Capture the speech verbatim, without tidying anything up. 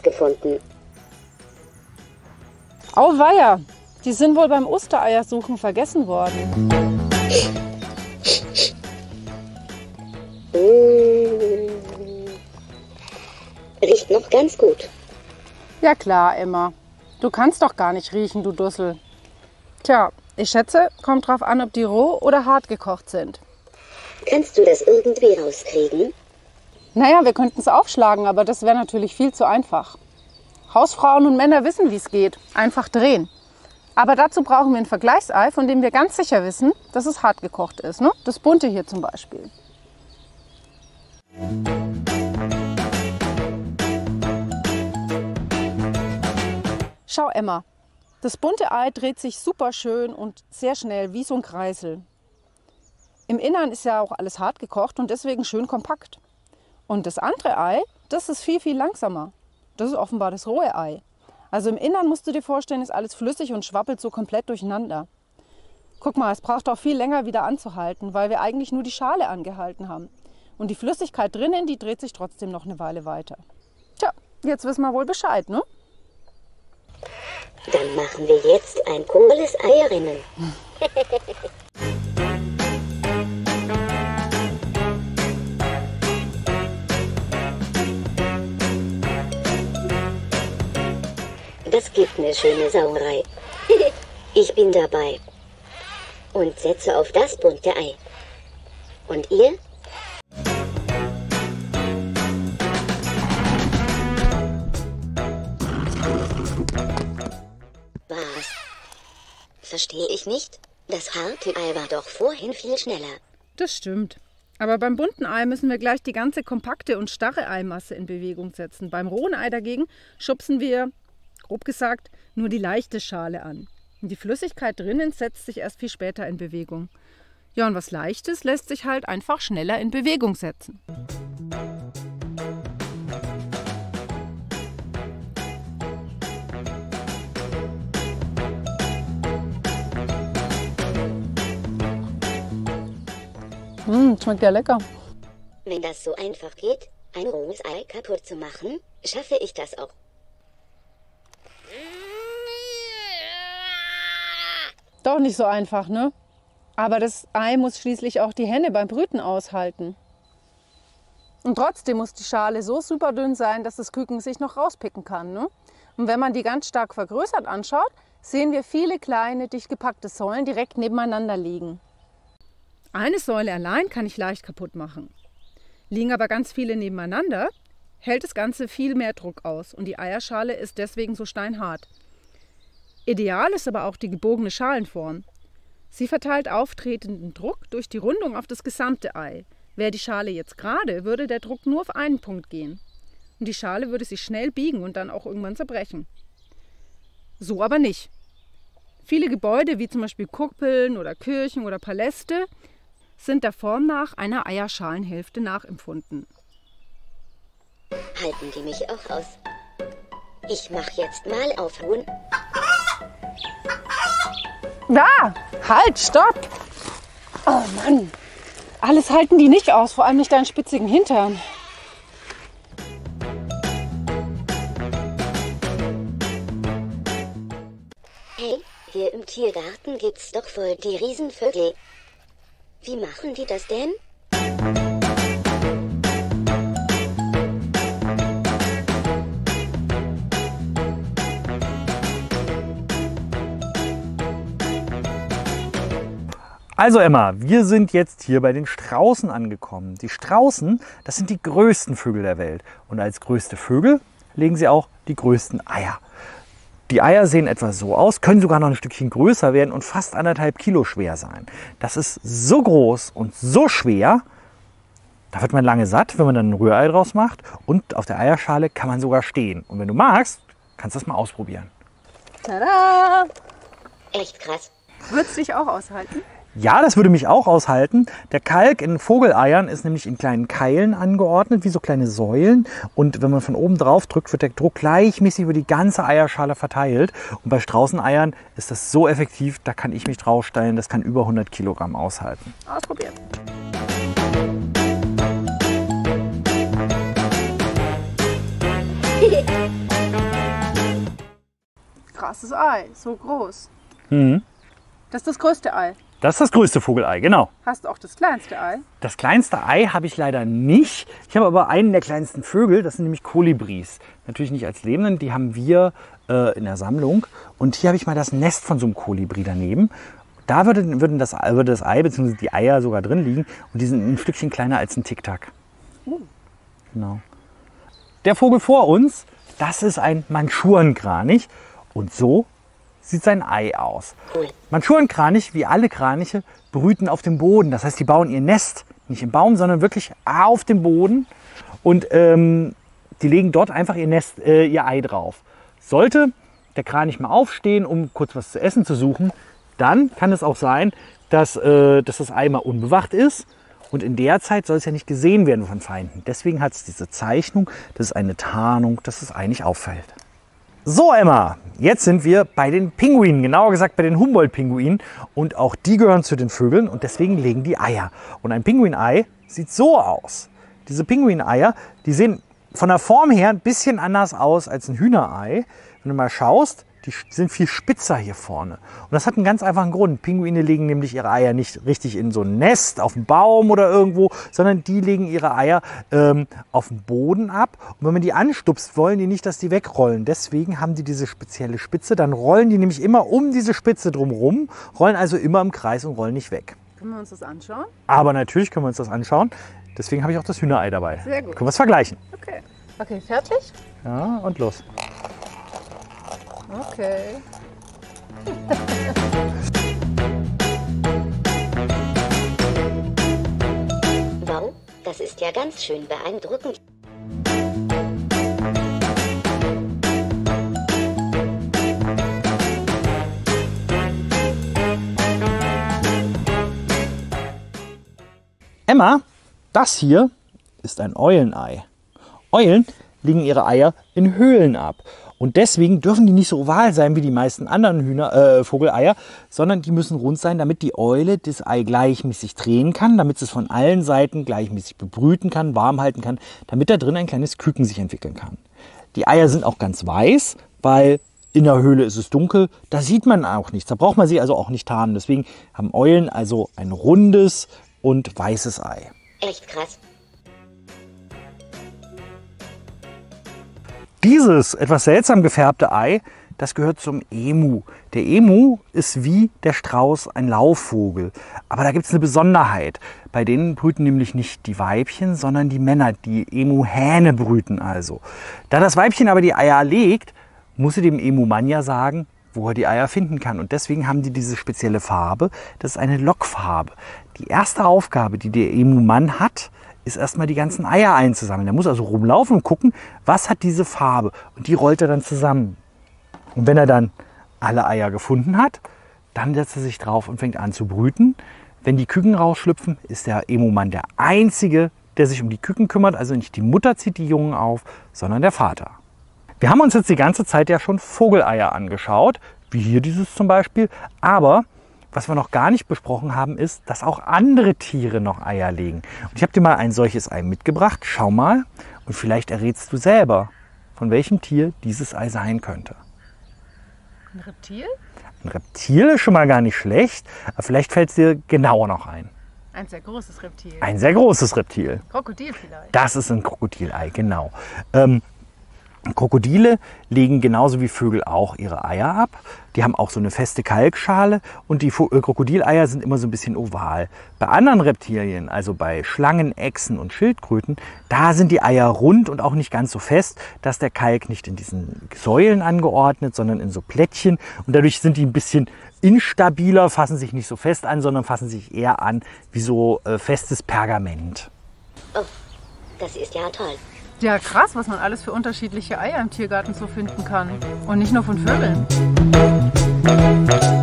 gefunden. Auweia, die sind wohl beim Ostereiersuchen vergessen worden. Mmh. Riecht noch ganz gut. Ja klar, Emma. Du kannst doch gar nicht riechen, du Dussel. Tja, ich schätze, kommt drauf an, ob die roh oder hart gekocht sind. Kannst du das irgendwie rauskriegen? Naja, wir könnten es aufschlagen, aber das wäre natürlich viel zu einfach. Hausfrauen und Männer wissen, wie es geht. Einfach drehen. Aber dazu brauchen wir ein Vergleichsei, von dem wir ganz sicher wissen, dass es hart gekocht ist. Ne? Das bunte hier zum Beispiel. Schau, Emma. Das bunte Ei dreht sich super schön und sehr schnell, wie so ein Kreisel. Im Innern ist ja auch alles hart gekocht und deswegen schön kompakt. Und das andere Ei, das ist viel, viel langsamer. Das ist offenbar das rohe Ei. Also im Innern musst du dir vorstellen, ist alles flüssig und schwappelt so komplett durcheinander. Guck mal, es braucht auch viel länger wieder anzuhalten, weil wir eigentlich nur die Schale angehalten haben. Und die Flüssigkeit drinnen, die dreht sich trotzdem noch eine Weile weiter. Tja, jetzt wissen wir wohl Bescheid, ne? Dann machen wir jetzt ein cooles Eierinnen. Das gibt eine schöne Sauerei. Ich bin dabei. Und setze auf das bunte Ei. Und ihr? Was? Verstehe ich nicht? Das harte Ei war doch vorhin viel schneller. Das stimmt. Aber beim bunten Ei müssen wir gleich die ganze kompakte und starre Eimasse in Bewegung setzen. Beim rohen Ei dagegen schubsen wir, grob gesagt, nur die leichte Schale an. Und die Flüssigkeit drinnen setzt sich erst viel später in Bewegung. Ja, und was Leichtes lässt sich halt einfach schneller in Bewegung setzen. Mmh, schmeckt ja lecker. Wenn das so einfach geht, ein rohes Ei kaputt zu machen, schaffe ich das auch. Doch nicht so einfach, ne? Aber das Ei muss schließlich auch die Henne beim Brüten aushalten. Und trotzdem muss die Schale so super dünn sein, dass das Küken sich noch rauspicken kann, ne? Und wenn man die ganz stark vergrößert anschaut, sehen wir viele kleine, dicht gepackte Säulen direkt nebeneinander liegen. Eine Säule allein kann ich leicht kaputt machen. Liegen aber ganz viele nebeneinander, hält das Ganze viel mehr Druck aus und die Eierschale ist deswegen so steinhart. Ideal ist aber auch die gebogene Schalenform. Sie verteilt auftretenden Druck durch die Rundung auf das gesamte Ei. Wäre die Schale jetzt gerade, würde der Druck nur auf einen Punkt gehen. Und die Schale würde sich schnell biegen und dann auch irgendwann zerbrechen. So aber nicht. Viele Gebäude, wie zum Beispiel Kuppeln oder Kirchen oder Paläste, sind der Form nach einer Eierschalenhälfte nachempfunden. Halten die mich auch aus? Ich mache jetzt mal auf Huhn. Da! Halt, stopp! Oh Mann! Alles halten die nicht aus, vor allem nicht deinen spitzigen Hintern. Hey, hier im Tiergarten gibt's doch voll die Riesenvögel. Wie machen die das denn? Also Emma, wir sind jetzt hier bei den Straußen angekommen. Die Straußen, das sind die größten Vögel der Welt. Und als größte Vögel legen sie auch die größten Eier. Die Eier sehen etwa so aus, können sogar noch ein Stückchen größer werden und fast anderthalb Kilo schwer sein. Das ist so groß und so schwer, da wird man lange satt, wenn man dann ein Rührei draus macht. Und auf der Eierschale kann man sogar stehen. Und wenn du magst, kannst du das mal ausprobieren. Tada! Echt krass. Würdest du dich auch aushalten? Ja, das würde mich auch aushalten. Der Kalk in Vogeleiern ist nämlich in kleinen Keilen angeordnet, wie so kleine Säulen. Und wenn man von oben drauf drückt, wird der Druck gleichmäßig über die ganze Eierschale verteilt. Und bei Straußeneiern ist das so effektiv, da kann ich mich draufstellen, das kann über hundert Kilogramm aushalten. Ausprobieren. krasses Ei, so groß. Mhm. Das ist das größte Ei. Das ist das größte Vogelei, genau. Hast du auch das kleinste Ei? Das kleinste Ei habe ich leider nicht. Ich habe aber einen der kleinsten Vögel, das sind nämlich Kolibris. Natürlich nicht als Lebenden, die haben wir äh, in der Sammlung. Und hier habe ich mal das Nest von so einem Kolibri daneben. Da würde, würde, das, würde das Ei bzw. die Eier sogar drin liegen und die sind ein Stückchen kleiner als ein Tic-Tac. Uh. Genau. Der Vogel vor uns, das ist ein Mandschurienkranich und so sieht sein Ei aus. Cool. Mandschurienkranich, wie alle Kraniche, brüten auf dem Boden. Das heißt, die bauen ihr Nest nicht im Baum, sondern wirklich auf dem Boden und ähm, die legen dort einfach ihr Nest, äh, ihr Ei drauf. Sollte der Kranich mal aufstehen, um kurz was zu essen zu suchen, dann kann es auch sein, dass, äh, dass das Ei mal unbewacht ist. Und in der Zeit soll es ja nicht gesehen werden von Feinden. Deswegen hat es diese Zeichnung, das ist eine Tarnung, dass es Ei nicht auffällt. So Emma, jetzt sind wir bei den Pinguinen, genauer gesagt bei den Humboldt-Pinguinen. Und auch die gehören zu den Vögeln und deswegen legen die Eier. Und ein Pinguinei sieht so aus. Diese Pinguineier, die sehen von der Form her ein bisschen anders aus als ein Hühnerei. Wenn du mal schaust, die sind viel spitzer hier vorne. Und das hat einen ganz einfachen Grund. Pinguine legen nämlich ihre Eier nicht richtig in so ein Nest, auf dem Baum oder irgendwo, sondern die legen ihre Eier ähm, auf dem Boden ab. Und wenn man die anstupst, wollen die nicht, dass die wegrollen. Deswegen haben die diese spezielle Spitze. Dann rollen die nämlich immer um diese Spitze drumherum, rollen also immer im Kreis und rollen nicht weg. Können wir uns das anschauen? Aber natürlich können wir uns das anschauen. Deswegen habe ich auch das Hühnerei dabei. Sehr gut. Können wir es vergleichen. Okay. Okay, fertig? Ja, und los. Okay. Wow, das ist ja ganz schön beeindruckend. Emma, das hier ist ein Eulenei. Eulen legen ihre Eier in Höhlen ab. Und deswegen dürfen die nicht so oval sein wie die meisten anderen Hühner, äh, Vogeleier, sondern die müssen rund sein, damit die Eule das Ei gleichmäßig drehen kann, damit es von allen Seiten gleichmäßig bebrüten kann, warm halten kann, damit da drin ein kleines Küken sich entwickeln kann. Die Eier sind auch ganz weiß, weil in der Höhle ist es dunkel, da sieht man auch nichts, da braucht man sie also auch nicht tarnen. Deswegen haben Eulen also ein rundes und weißes Ei. Echt krass. Dieses etwas seltsam gefärbte Ei, das gehört zum Emu. Der Emu ist wie der Strauß ein Laufvogel. Aber da gibt es eine Besonderheit. Bei denen brüten nämlich nicht die Weibchen, sondern die Männer. Die Emuhähne brüten also. Da das Weibchen aber die Eier legt, muss sie dem Emumann ja sagen, wo er die Eier finden kann. Und deswegen haben die diese spezielle Farbe. Das ist eine Lockfarbe. Die erste Aufgabe, die der Emumann hat, ist erstmal die ganzen Eier einzusammeln. Er muss also rumlaufen und gucken, was hat diese Farbe. Und die rollt er dann zusammen. Und wenn er dann alle Eier gefunden hat, dann setzt er sich drauf und fängt an zu brüten. Wenn die Küken rausschlüpfen, ist der Emumann der Einzige, der sich um die Küken kümmert. Also nicht die Mutter zieht die Jungen auf, sondern der Vater. Wir haben uns jetzt die ganze Zeit ja schon Vogeleier angeschaut, wie hier dieses zum Beispiel. Aber was wir noch gar nicht besprochen haben, ist, dass auch andere Tiere noch Eier legen. Und ich habe dir mal ein solches Ei mitgebracht. Schau mal und vielleicht errätst du selber, von welchem Tier dieses Ei sein könnte. Ein Reptil? Ein Reptil ist schon mal gar nicht schlecht, aber vielleicht fällt es dir genauer noch ein. Ein sehr großes Reptil. Ein sehr großes Reptil. Krokodil vielleicht. Das ist ein Krokodilei, genau. Ähm, Krokodile legen genauso wie Vögel auch ihre Eier ab. Die haben auch so eine feste Kalkschale und die Krokodileier sind immer so ein bisschen oval. Bei anderen Reptilien, also bei Schlangen, Echsen und Schildkröten, da sind die Eier rund und auch nicht ganz so fest, dass der Kalk nicht in diesen Säulen angeordnet, sondern in so Plättchen. Und dadurch sind die ein bisschen instabiler, fassen sich nicht so fest an, sondern fassen sich eher an wie so äh, festes Pergament. Oh, das ist ja toll. Ja, krass, was man alles für unterschiedliche Eier im Tiergarten so finden kann. Und nicht nur von Vögeln.